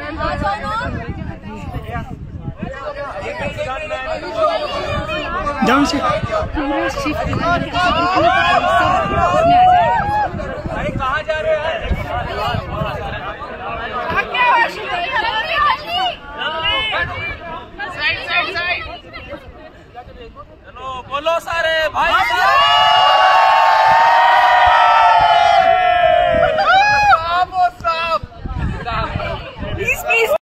Down से अरे कहाँ जा रहे हैं? चलो बोलो सर।